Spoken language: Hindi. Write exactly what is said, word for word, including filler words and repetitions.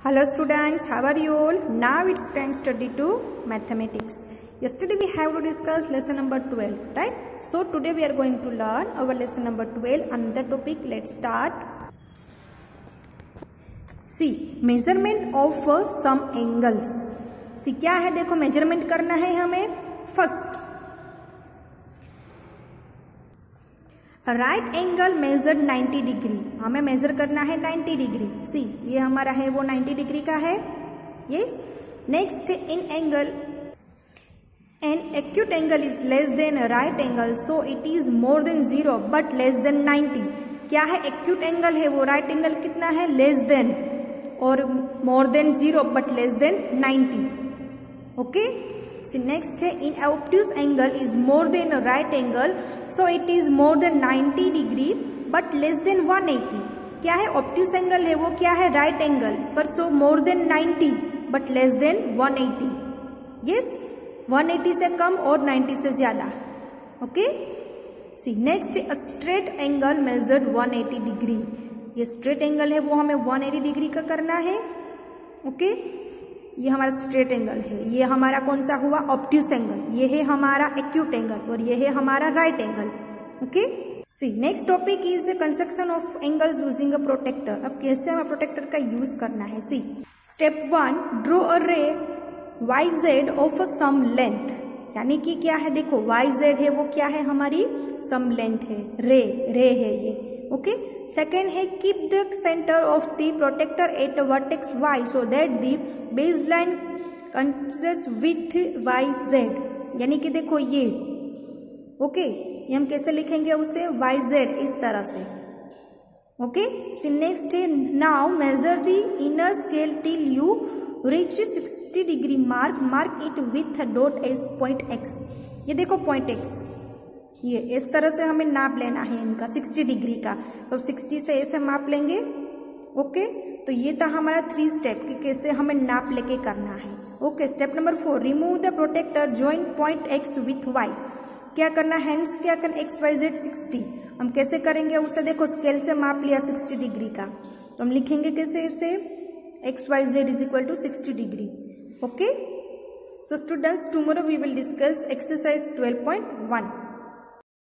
Hello students, how are you all? Now it's time to study to mathematics. Yesterday we have to discuss lesson number twelve, right? So today we are going to learn our lesson number twelve. Another topic, let's start. See, measurement of some angles. See क्या है, देखो measurement करना है हमें. First, right angle measured ninety degree, हमें मेजर करना है नाइंटी डिग्री. सी ये हमारा है वो नाइंटी डिग्री का है. Yes. Next, in angle an acute angle is less than right angle, so it is more than zero but less than ninety. क्या है, एक्यूट एंगल है वो, राइट एंगल कितना है, लेस देन, और more than zero but less than ninety. Okay. See next है, in obtuse angle is more than right angle, so it is more than ninety degree but less than one eighty. क्या है, ऑब्ट्यूज एंगल है वो क्या है, राइट एंगल, पर so more than ninety but less than one eighty. Yes, one eighty से कम और नाइंटी से ज्यादा. Okay. See next, straight angle measured one eighty degree. ये स्ट्रेट एंगल है वो हमें वन एटी डिग्री का करना है. ओके. ये हमारा स्ट्रेट एंगल है. ये हमारा कौन सा हुआ, ऑब्ट्यूज एंगल. ये है हमारा एक्यूट एंगल और ये है हमारा right angle. Okay. See next topic is construction of angles using a protractor. अब कैसे हमें प्रोटेक्टर का यूज करना है. See step one, draw a ray y z of some length. यानी कि क्या है, देखो वाई जेड है वो क्या है, हमारी सम लेंथ है, रे रे है ये. ओके. सेकेंड है, keep the centre of the protractor at vertex y so that the base line considers with y z. यानी कि देखो ये, ओके, ये हम कैसे लिखेंगे उसे, वाई जेड इस तरह से. ओके. नेक्स्ट है, now measure the inner scale till you reach sixty degree mark, mark it with dot as point X. ये देखो पॉइंट एक्स, ये इस तरह से हमें नाप लेना है इनका सिक्सटी डिग्री का. तो सिक्सटी से ऐसे माप लेंगे. ओके. तो ये था हमारा थ्री स्टेप कि कैसे हमें नाप लेके करना है. Okay. Step number four, remove the protractor, join point x with y. क्या करना है, क्या करना, एक्स वाई जेड सिक्सटी. हम कैसे करेंगे उसे, देखो स्केल से माप लिया सिक्सटी डिग्री का, तो हम लिखेंगे कैसे उसे, x y z is equal to sixty degree. Okay. So students, tomorrow we will discuss exercise twelve point one.